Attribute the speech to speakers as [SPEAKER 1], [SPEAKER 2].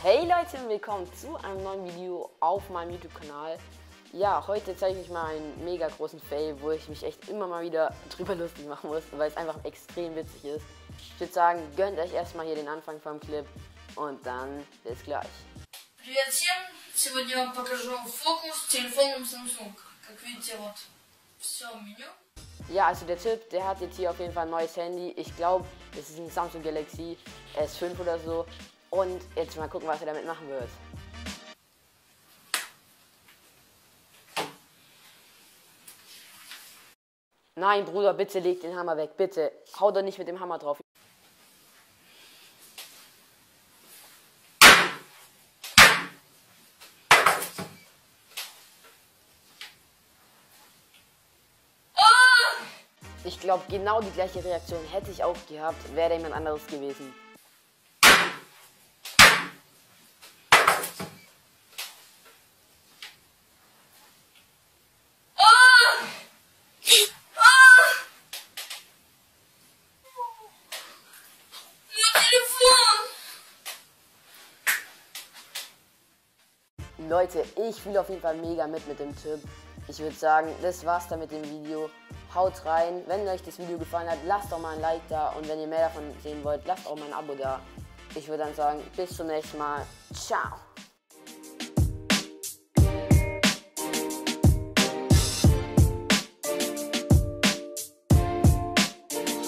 [SPEAKER 1] Hey Leute und willkommen zu einem neuen Video auf meinem YouTube-Kanal. Ja, heute zeige ich euch mal einen mega großen Fail, wo ich mich echt immer mal wieder drüber lustig machen muss, weil es einfach extrem witzig ist. Ich würde sagen, gönnt euch erstmal hier den Anfang vom Clip und dann bis gleich.
[SPEAKER 2] Привет всем! Сегодня я вам покажу фокус с телефоном Samsung. Как видите, вот все меню.
[SPEAKER 1] Ja, also der Typ, der hat jetzt hier auf jeden Fall ein neues Handy. Ich glaube, das ist ein Samsung Galaxy S5 oder so. Und jetzt mal gucken, was er damit machen wird. Nein, Bruder, bitte leg den Hammer weg, bitte. Hau doch nicht mit dem Hammer drauf. Ich glaube, genau die gleiche Reaktion hätte ich auch gehabt, wäre jemand anderes gewesen. Leute, ich fühle auf jeden Fall mega mit dem Typ. Ich würde sagen, das war's dann mit dem Video. Haut rein. Wenn euch das Video gefallen hat, lasst doch mal ein Like da. Und wenn ihr mehr davon sehen wollt, lasst auch mal ein Abo da. Ich würde dann sagen, bis zum nächsten Mal. Ciao.